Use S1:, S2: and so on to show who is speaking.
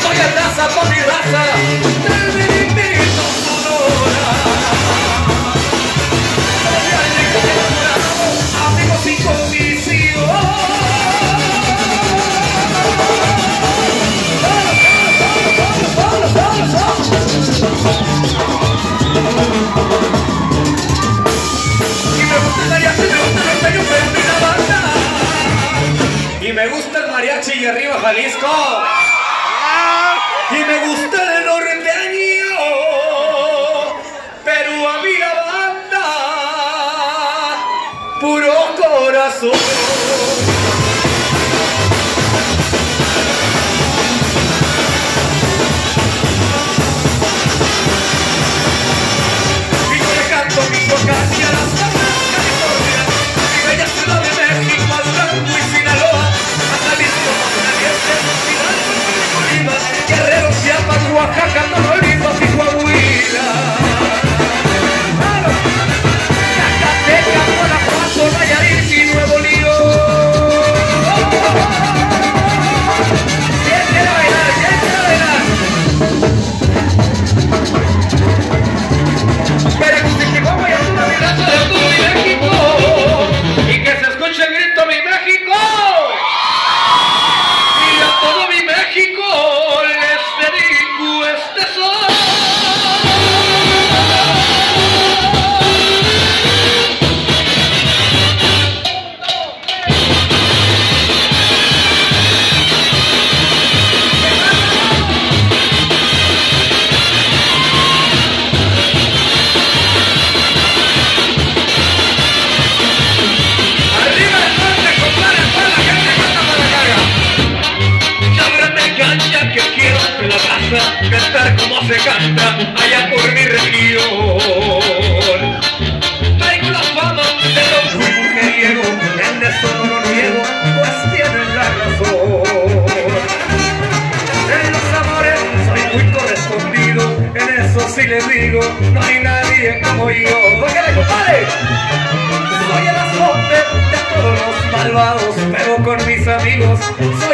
S1: voy a raza por mi raza del Benito Sonora. Amigos sin condición. Y me gusta el mariachi y arriba Jalisco. Y me gusta el norteño, pero a mí la banda, puro corazón. Y yo le canto Michoacán y a las Bajas California, mi bella ciudad de México, a Durango y Sinaloa, a Jalisco, Navientes, Hidalgo y Colima, Guerrero, Chiapas, Oaxaca, Tamaulipas y Coahuila. Zacatecas, Guanajuato, Nayarit y Nuevo León. ¿Quién quiere bailar? ¿Quién quiere bailar? Pero que se como ya una vibrazo de todo mi México. Y que se escuche el grito mi México. Y a todo mi México les dedico este sol. Cantar como se canta allá por mi región. Traigo la fama de don Luis mujeriego, en eso no lo niego, pues tienen la razón. En los amores soy muy correspondido, en eso sí les digo, no hay nadie como yo. ¡Bájale, compadre! Soy el azote de todos los malvados, pero con mis amigos soy